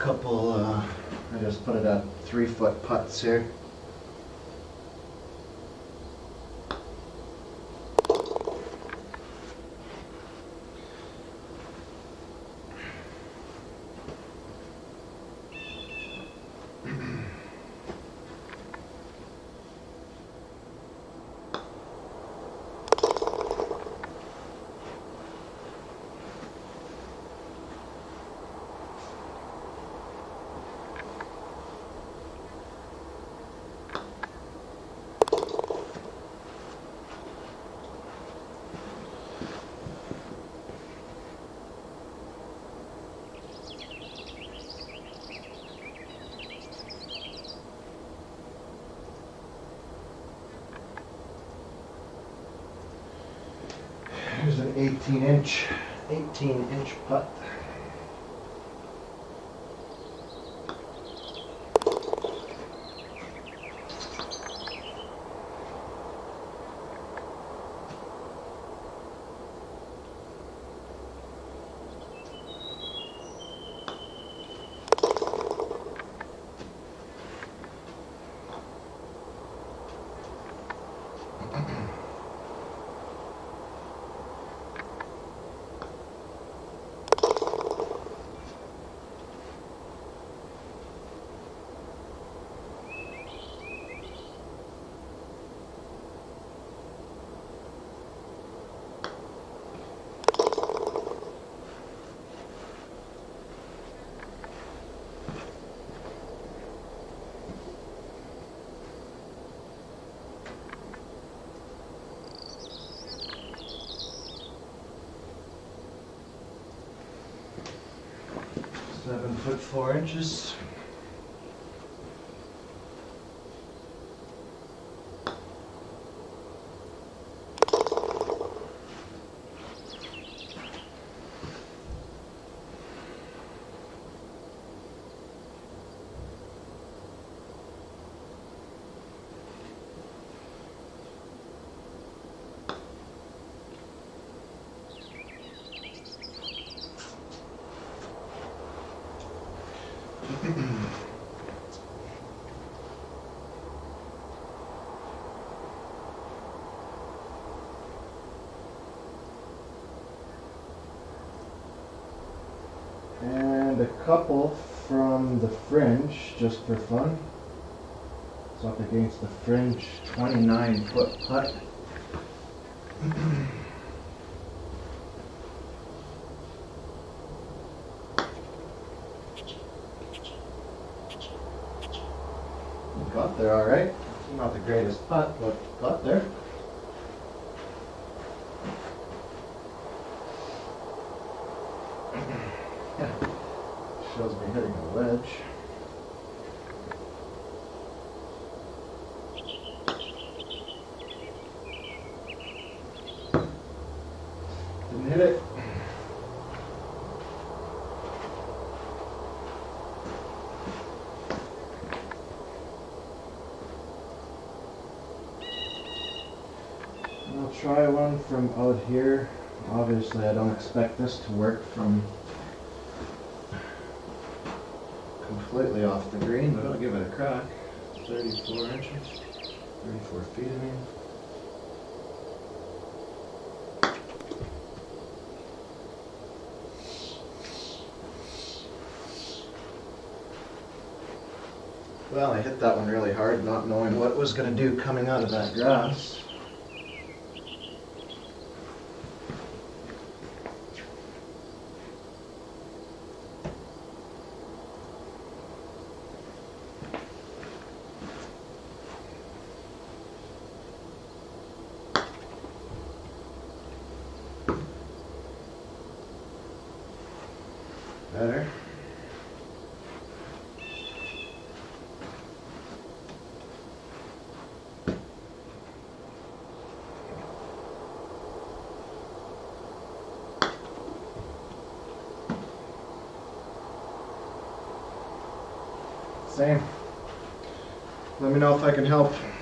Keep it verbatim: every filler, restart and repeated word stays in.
couple, uh, I just put it at three foot putts here. Here's an eighteen inch, eighteen inch putt. Seven foot four inches. And a couple from the fringe, just for fun. It's up against the fringe twenty-nine foot putt. Got there all right. Not the greatest putt, but got there. Yeah, shows me hitting a wedge. Didn't hit it. I'll try one from out here. Obviously I don't expect this to work from completely off the green, but I'll give it a crack. thirty-four inches, thirty-four feet I mean. Well, I hit that one really hard, not knowing what it was going to do coming out of that grass. Better. Same. Let me know if I can help.